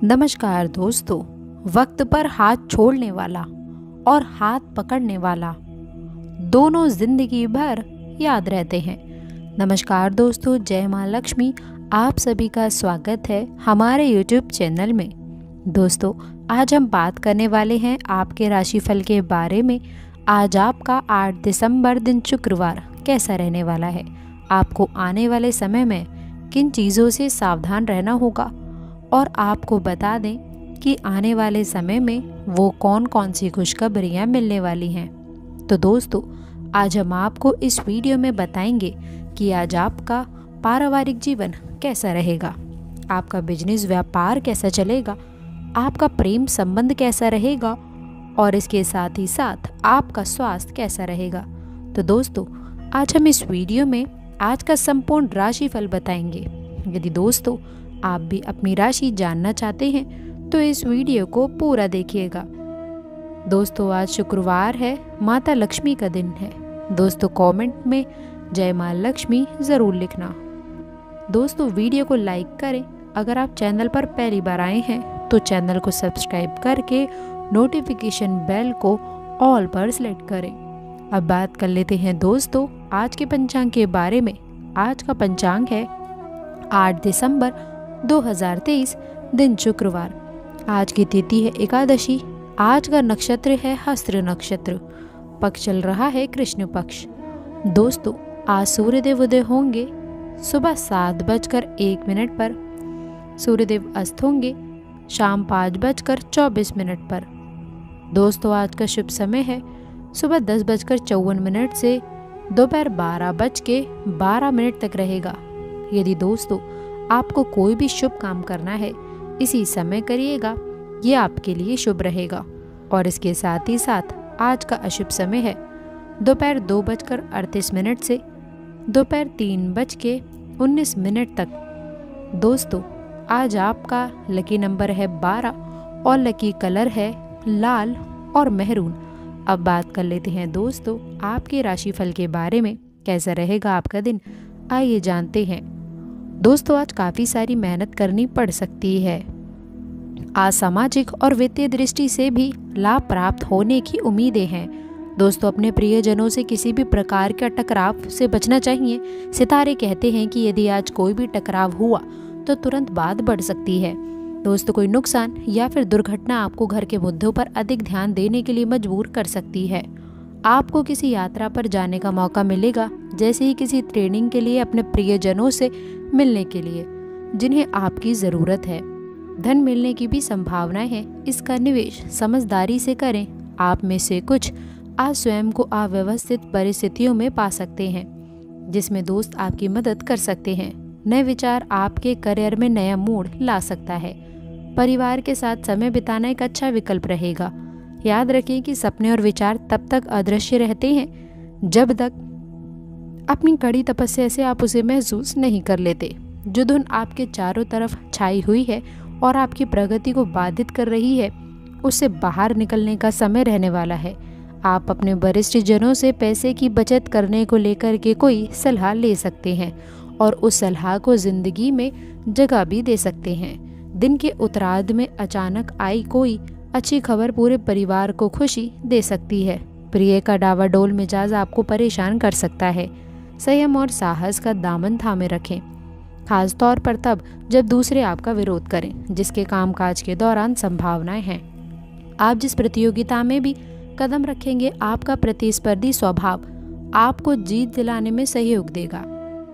नमस्कार दोस्तों। वक्त पर हाथ छोड़ने वाला और हाथ पकड़ने वाला दोनों जिंदगी भर याद रहते हैं। नमस्कार दोस्तों, जय माँ लक्ष्मी। आप सभी का स्वागत है हमारे YouTube चैनल में। दोस्तों, आज हम बात करने वाले हैं आपके राशिफल के बारे में। आज आपका 8 दिसंबर दिन शुक्रवार कैसा रहने वाला है। आपको आने वाले समय में किन चीज़ों से सावधान रहना होगा और आपको बता दें कि आने वाले समय में वो कौन कौन सी खुशखबरियाँ मिलने वाली हैं। तो दोस्तों, आज हम आपको इस वीडियो में बताएंगे कि आज आपका पारिवारिक जीवन कैसा रहेगा, आपका बिजनेस व्यापार कैसा चलेगा, आपका प्रेम संबंध कैसा रहेगा और इसके साथ ही साथ आपका स्वास्थ्य कैसा रहेगा। तो दोस्तों, आज हम इस वीडियो में आज का संपूर्ण राशिफल बताएंगे। यदि दोस्तों आप भी अपनी राशि जानना चाहते हैं तो इस वीडियो को पूरा देखिएगा। दोस्तों, आज शुक्रवार है, माता लक्ष्मी का दिन है। दोस्तों, कमेंट में जय माँ लक्ष्मी ज़रूर लिखना। दोस्तों, वीडियो को लाइक करें। अगर आप चैनल पर पहली बार आए हैं तो चैनल को सब्सक्राइब करके नोटिफिकेशन बेल को ऑल पर सेलेक्ट करें। अब बात कर लेते हैं दोस्तों आज के पंचांग के बारे में। आज का पंचांग है 8 दिसंबर 2023 दिन शुक्रवार। आज की तिथि है एकादशी। आज का नक्षत्र है हस्त्र नक्षत्र। पक्ष चल रहा है कृष्ण पक्ष। दोस्तों, आज सूर्यदेव उदय होंगे सुबह 7:01 पर। सूर्यदेव अस्त होंगे शाम 5:24 पर। दोस्तों, आज का शुभ समय है सुबह 10:54 से दोपहर 12:12 तक रहेगा। यदि दोस्तों आपको कोई भी शुभ काम करना है इसी समय करिएगा, ये आपके लिए शुभ रहेगा। और इसके साथ ही साथ आज का अशुभ समय है दोपहर 2:38 से दोपहर 3:19 तक। दोस्तों, आज आपका लकी नंबर है 12 और लकी कलर है लाल और मेहरून। अब बात कर लेते हैं दोस्तों आपके राशिफल के बारे में। कैसा रहेगा आपका दिन, आइए जानते हैं। दोस्तों, आज काफ़ी सारी मेहनत करनी पड़ सकती है। आज सामाजिक और वित्तीय दृष्टि से भी लाभ प्राप्त होने की उम्मीदें हैं। दोस्तों, अपने प्रियजनों से किसी भी प्रकार का टकराव से बचना चाहिए। सितारे कहते हैं कि यदि आज कोई भी टकराव हुआ तो तुरंत बात बढ़ सकती है। दोस्तों, कोई नुकसान या फिर दुर्घटना आपको घर के मुद्दों पर अधिक ध्यान देने के लिए मजबूर कर सकती है। आपको किसी यात्रा पर जाने का मौका मिलेगा, जैसे ही किसी ट्रेनिंग के लिए अपने प्रियजनों से मिलने के लिए जिन्हें आपकी ज़रूरत है। धन मिलने की भी संभावनाएं हैं। इसका निवेश समझदारी से करें। आप में से कुछ आज स्वयं को अव्यवस्थित परिस्थितियों में पा सकते हैं, जिसमें दोस्त आपकी मदद कर सकते हैं। नए विचार आपके करियर में नया मोड़ ला सकता है। परिवार के साथ समय बिताना एक अच्छा विकल्प रहेगा। याद रखें कि सपने और विचार तब तक अदृश्य रहते हैं जब तक अपनी कड़ी तपस्या से आप उसे महसूस नहीं कर लेते। जो धुन आपके चारों तरफ छाई हुई है और आपकी प्रगति को बाधित कर रही है, उससे बाहर निकलने का समय रहने वाला है। आप अपने वरिष्ठ जनों से पैसे की बचत करने को लेकर के कोई सलाह ले सकते हैं और उस सलाह को जिंदगी में जगह भी दे सकते हैं। दिन के उत्तरार्ध में अचानक आई कोई अच्छी खबर पूरे परिवार को खुशी दे सकती है। प्रिय का डावाडोल मिजाज आपको परेशान कर सकता है। संयम और साहस का दामन थामे रखें, खास तौर पर तब जब दूसरे आपका विरोध करें, जिसके कामकाज के दौरान संभावनाएं हैं। आप जिस प्रतियोगिता में भी कदम रखेंगे, आपका प्रतिस्पर्धी स्वभाव आपको जीत दिलाने में सहयोग देगा।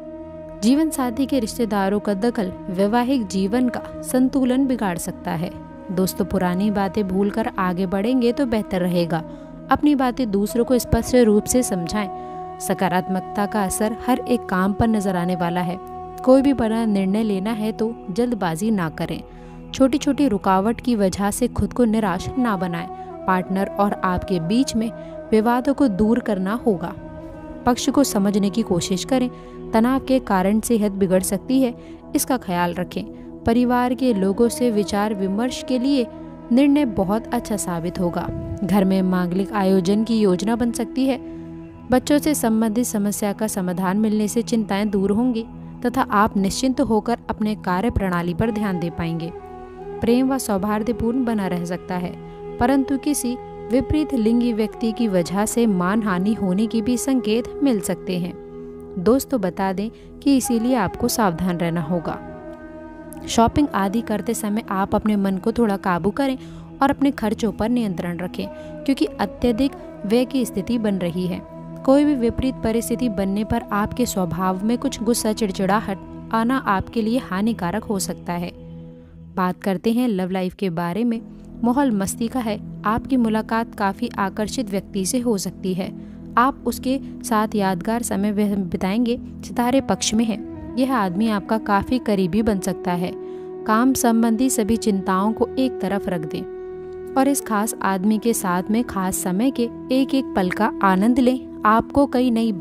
जीवन साथी के रिश्तेदारों का दखल वैवाहिक जीवन का संतुलन बिगाड़ सकता है। दोस्तों, पुरानी बातें भूलकर आगे बढ़ेंगे तो बेहतर रहेगा। अपनी बातें दूसरों को स्पष्ट रूप से समझाएं। सकारात्मकता का असर हर एक काम पर नजर आने वाला है। कोई भी बड़ा निर्णय लेना है तो जल्दबाजी ना करें। छोटी छोटी रुकावट की वजह से खुद को निराश ना बनाएं। पार्टनर और आपके बीच में विवादों को दूर करना होगा। पक्ष को समझने की कोशिश करें। तनाव के कारण सेहत बिगड़ सकती है, इसका ख्याल रखें। परिवार के लोगों से विचार विमर्श के लिए निर्णय बहुत अच्छा साबित होगा। घर में मांगलिक आयोजन की योजना बन सकती है। बच्चों से संबंधित समस्या का समाधान मिलने से चिंताएं दूर होंगी तथा आप निश्चिंत होकर अपने कार्य प्रणाली पर ध्यान दे पाएंगे। प्रेम व सौहार्दपूर्ण बना रह सकता है, परंतु किसी विपरीत लिंगी व्यक्ति की वजह से मानहानि होने की भी संकेत मिल सकते हैं। दोस्तों बता दें कि इसीलिए आपको सावधान रहना होगा। शॉपिंग आदि करते समय आप अपने मन को थोड़ा काबू करें और अपने खर्चों पर नियंत्रण रखें, क्योंकि अत्यधिक व्यय की स्थिति बन रही है। कोई भी विपरीत परिस्थिति बनने पर आपके स्वभाव में कुछ गुस्सा, चिड़चिड़ाहट आना आपके लिए हानिकारक हो सकता है। बात करते हैं लव लाइफ के बारे में। माहौल मस्ती का है। आपकी मुलाकात काफ़ी आकर्षित व्यक्ति से हो सकती है। आप उसके साथ यादगार समय बिताएंगे। सितारे पक्ष में है। यह आदमी आपका काफ़ी करीबी बन सकता है। काम संबंधी सभी चिंताओं को एक तरफ रख दें और इस खास आदमी के साथ में खास समय के एक एक पल का आनंद लें। आपको कई नई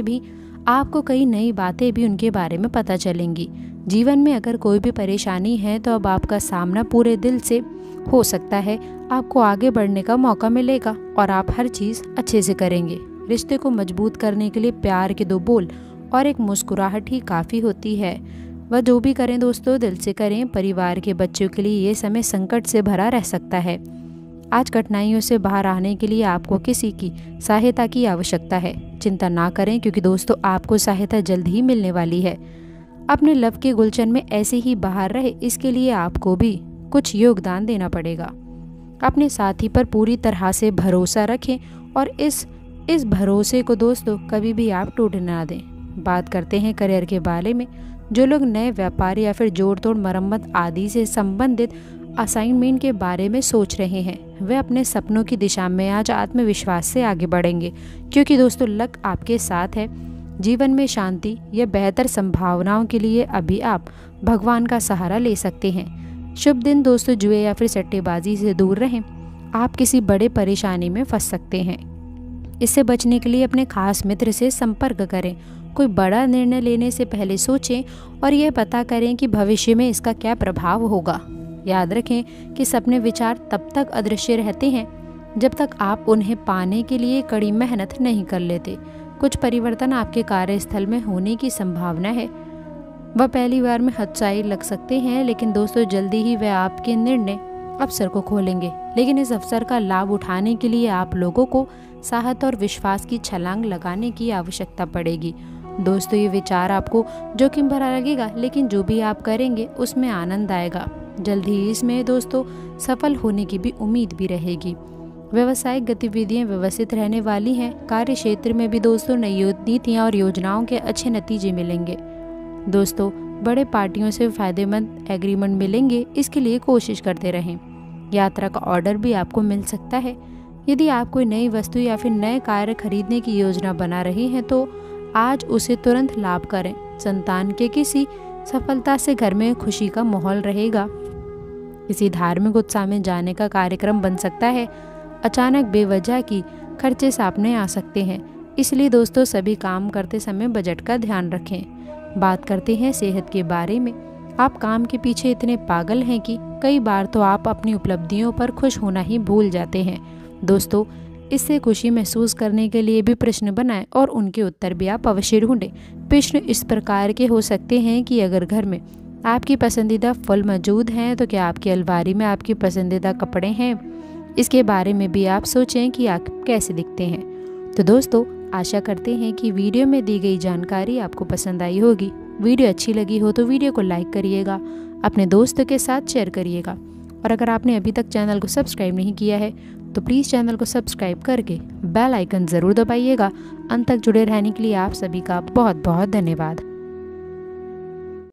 बातें भी उनके बारे में पता चलेंगी। जीवन में अगर कोई भी परेशानी है तो अब आपका सामना पूरे दिल से हो सकता है। आपको आगे बढ़ने का मौका मिलेगा और आप हर चीज़ अच्छे से करेंगे। रिश्ते को मजबूत करने के लिए प्यार के 2 बोल और एक मुस्कुराहट ही काफ़ी होती है। वह जो भी करें दोस्तों दिल से करें। परिवार के बच्चों के लिए ये समय संकट से भरा रह सकता है। आज कठिनाइयों से बाहर आने के लिए आपको किसी की सहायता की आवश्यकता है। चिंता ना करें, क्योंकि दोस्तों आपको सहायता जल्द ही मिलने वाली है। अपने लव के गुलशन में ऐसे ही बाहर रहे, इसके लिए आपको भी कुछ योगदान देना पड़ेगा। अपने साथी पर पूरी तरह से भरोसा रखें और इस भरोसे को दोस्तों कभी भी आप टूटने ना दें। बात करते हैं करियर के बारे में। जो लोग नए व्यापार या फिर जोड़ तोड़, मरम्मत आदि से संबंधित असाइनमेंट के बारे में सोच रहे हैं, वे अपने सपनों की दिशा में आज आत्मविश्वास से आगे बढ़ेंगे, क्योंकि दोस्तों लक आपके साथ है। जीवन में शांति या बेहतर संभावनाओं के लिए अभी आप भगवान का सहारा ले सकते हैं। शुभ दिन दोस्तों। जुए या फिर सट्टेबाजी से दूर रहें। आप किसी बड़े परेशानी में फंस सकते हैं। इससे बचने के लिए अपने खास मित्र से संपर्क करें। कोई बड़ा निर्णय लेने से पहले सोचें और यह पता करें कि भविष्य में इसका क्या प्रभाव होगा। याद रखें कि सपने विचार तब तक अदृश्य रहते हैं जब तक आप उन्हें पाने के लिए कड़ी मेहनत नहीं कर लेते। कुछ परिवर्तन आपके कार्यस्थल में होने की संभावना है। वह पहली बार में हतोत्साही लग सकते हैं, लेकिन दोस्तों जल्दी ही वह आपके निर्णय अवसर को खोलेंगे। लेकिन इस अवसर का लाभ उठाने के लिए आप लोगों को साहस और विश्वास की छलांग लगाने की आवश्यकता पड़ेगी। दोस्तों ये विचार आपको जोखिम भरा लगेगा, लेकिन जो भी आप करेंगे उसमें आनंद आएगा। जल्द ही इसमें दोस्तों सफल होने की भी उम्मीद भी रहेगी। व्यावसायिक गतिविधियां व्यवस्थित रहने वाली हैं। कार्य क्षेत्र में भी दोस्तों नई नीतियां और योजनाओं के अच्छे नतीजे मिलेंगे। दोस्तों बड़े पार्टियों से फायदेमंद एग्रीमेंट मिलेंगे, इसके लिए कोशिश करते रहें। यात्रा का ऑर्डर भी आपको मिल सकता है। यदि आप कोई नई वस्तु या फिर नए कार्य खरीदने की योजना बना रही हैं तो आज उसे तुरंत लाभ करें। संतान के किसी सफलता से घर में खुशी का माहौल रहेगा। किसी धार्मिक उत्सव में जाने का कार्यक्रम बन सकता है। अचानक बेवजह की खर्चे सामने आ सकते हैं, इसलिए दोस्तों सभी काम करते समय बजट का ध्यान रखें। बात करते हैं सेहत के बारे में। आप काम के पीछे इतने पागल हैं कि कई बार तो आप अपनी उपलब्धियों पर खुश होना ही भूल जाते हैं। दोस्तों इससे खुशी महसूस करने के लिए भी प्रश्न बनाएं और उनके उत्तर भी आप अवश्य ढूंढें। प्रश्न इस प्रकार के हो सकते हैं कि अगर घर में आपकी पसंदीदा फल मौजूद हैं तो क्या आपकी अलमारी में आपकी पसंदीदा कपड़े हैं। इसके बारे में भी आप सोचें कि आप कैसे दिखते हैं। तो दोस्तों आशा करते हैं कि वीडियो में दी गई जानकारी आपको पसंद आई होगी। वीडियो अच्छी लगी हो तो वीडियो को लाइक करिएगा, अपने दोस्तों के साथ शेयर करिएगा और अगर आपने अभी तक चैनल को सब्सक्राइब नहीं किया है तो प्लीज़ चैनल को सब्सक्राइब करके बेल आइकन ज़रूर दबाइएगा। अंत तक जुड़े रहने के लिए आप सभी का बहुत बहुत धन्यवाद।